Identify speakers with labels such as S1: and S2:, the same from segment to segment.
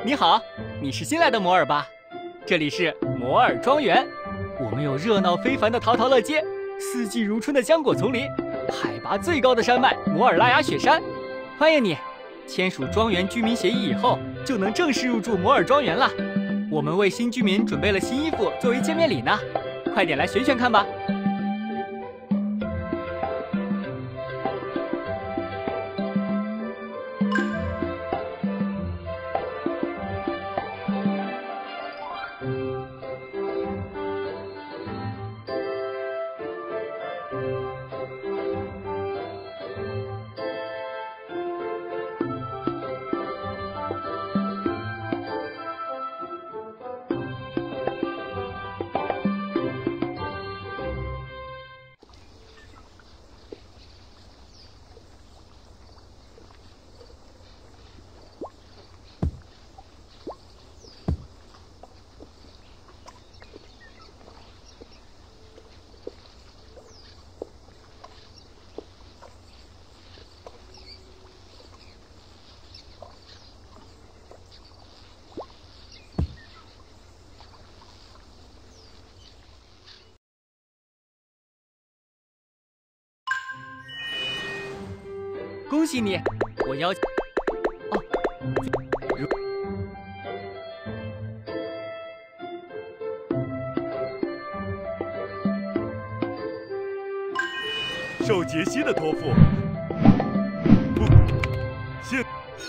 S1: 你好，你是新来的摩尔吧？这里是摩尔庄园，我们有热闹非凡的淘淘乐街，四季如春的浆果丛林，海拔最高的山脉摩尔拉雅雪山。欢迎你！签署庄园居民协议以后，就能正式入住摩尔庄园了。我们为新居民准备了新衣服作为见面礼呢，快点来选选看吧。恭喜你！我邀请
S2: 受杰西的托付，现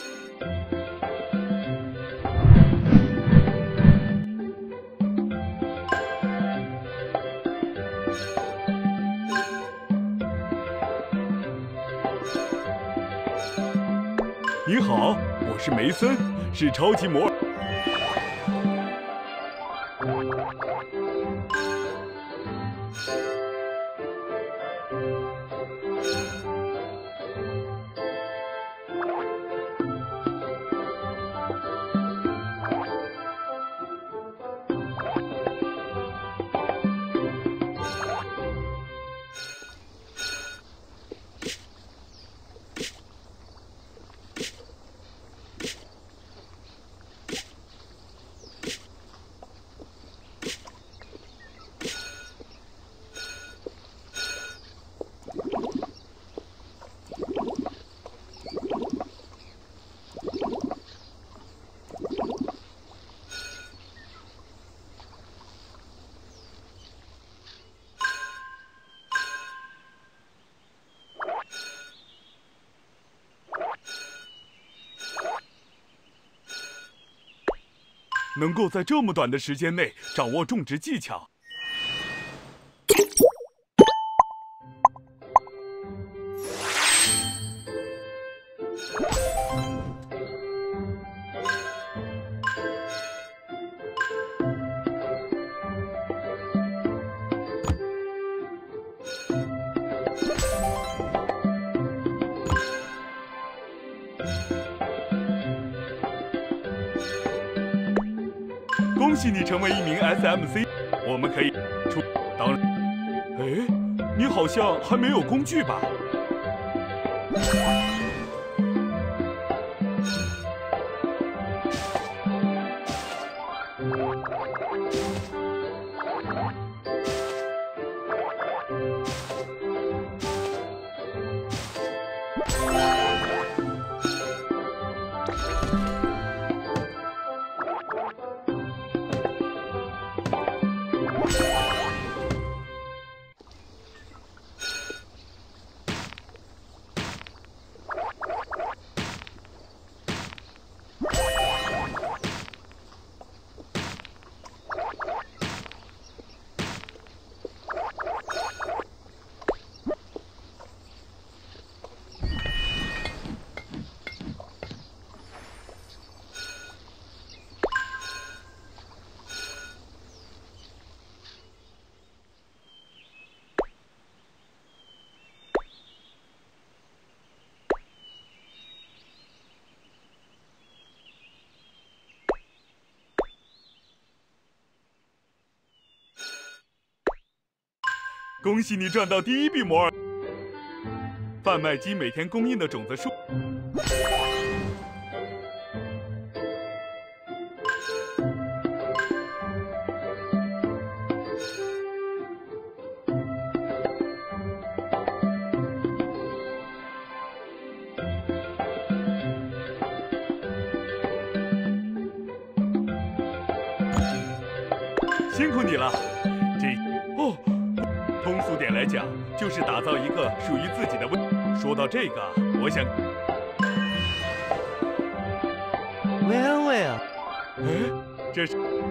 S2: 你好，我是梅森，是超级摩尔。能够在这么短的时间内掌握种植技巧，恭喜你成为一名 SMC， 我们可以出。当然，哎，你好像还没有工具吧？恭喜你赚到第一笔摩尔！贩卖机每天供应的种子数。 辛苦你了。通俗点来讲，就是打造一个属于自己的说到这个，我想
S3: Well，
S2: 哎，这是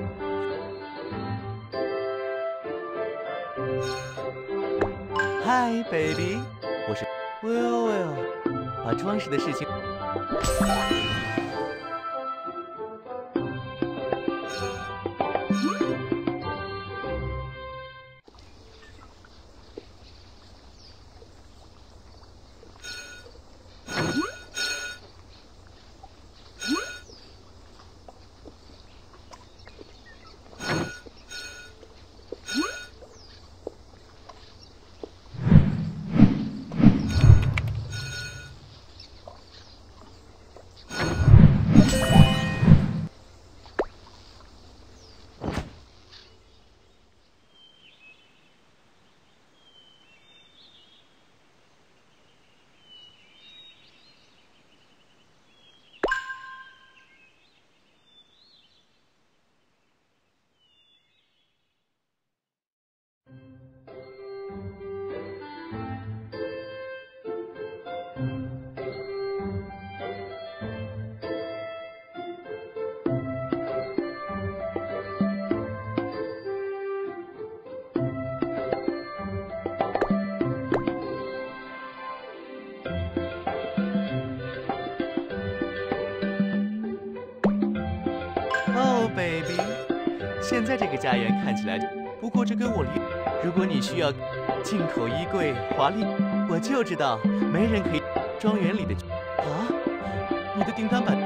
S3: Hi baby， 我是 Well， 把装饰的事情。Oh baby， 现在这个家园看起来，不过这跟我离。如果你需要进口衣柜、华丽，我就知道没人可以。庄园里的啊，你的订单版。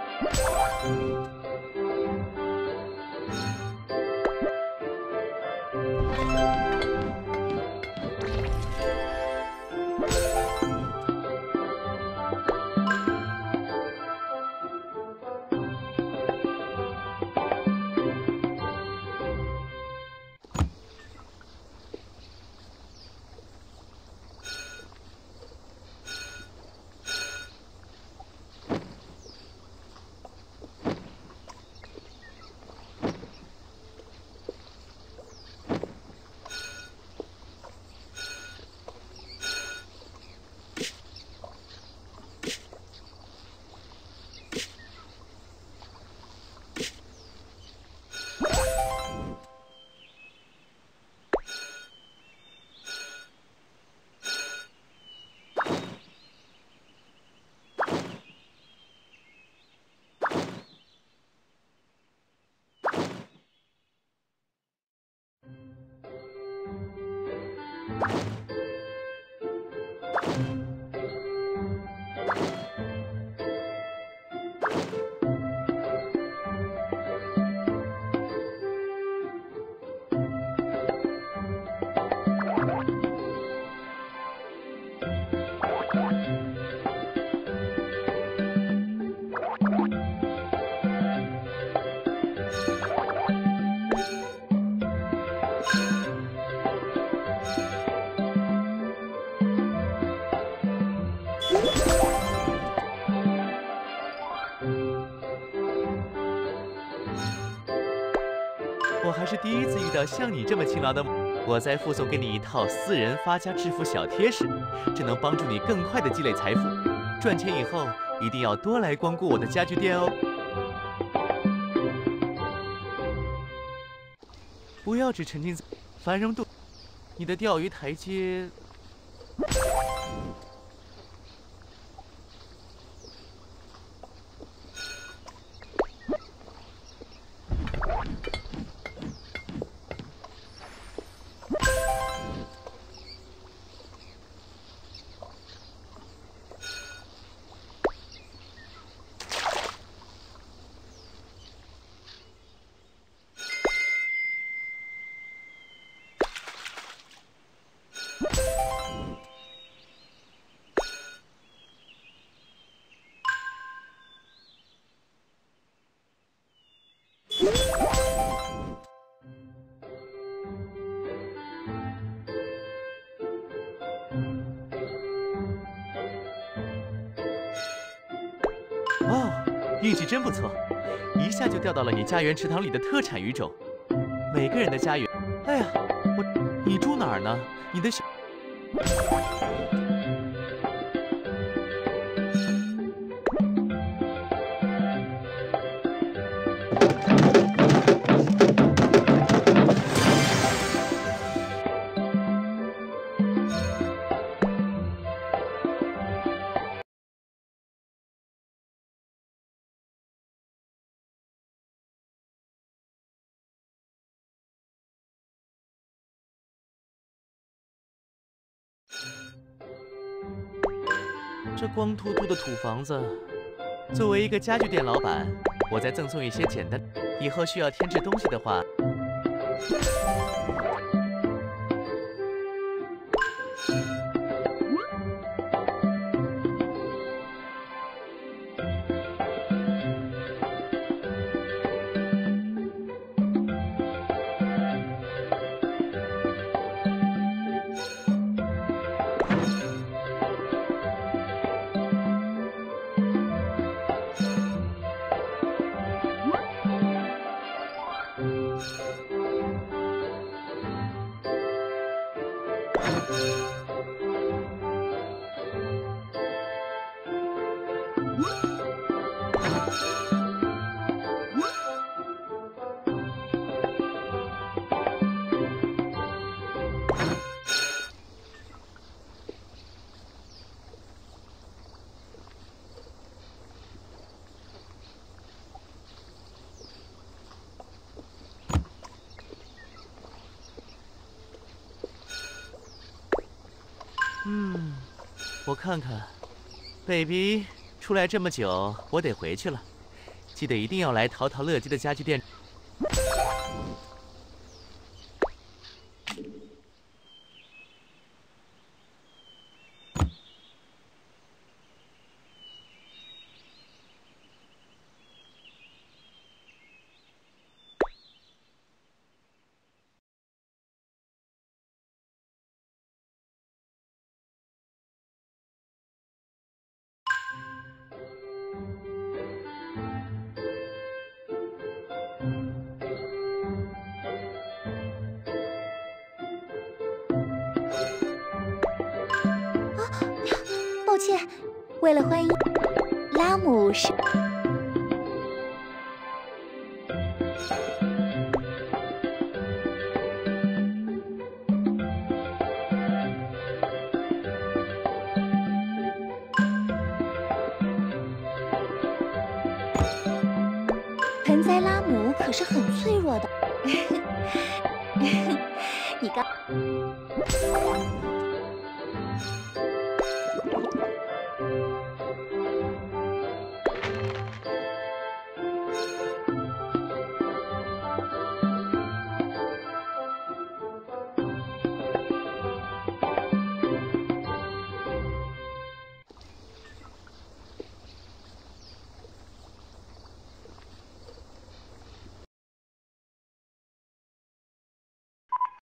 S3: 我还是第一次遇到像你这么勤劳的。我再附送给你一套私人发家致富小贴士，这能帮助你更快地积累财富。赚钱以后一定要多来光顾我的家具店哦。不要只沉浸在繁荣度，你的钓鱼台阶。哦，运气真不错，一下就钓到了你家园池塘里的特产鱼种。 每个人的家园。哎呀，你住哪儿呢？你的小……这光秃秃的土房子，作为一个家具店老板，我再赠送一些简单，以后需要添置东西的话。我看看 ，baby 出来这么久，我得回去了。记得一定要来淘淘乐街的家具店。
S4: 抱歉，为了欢迎拉姆是。盆栽拉姆可是很脆弱的。你刚。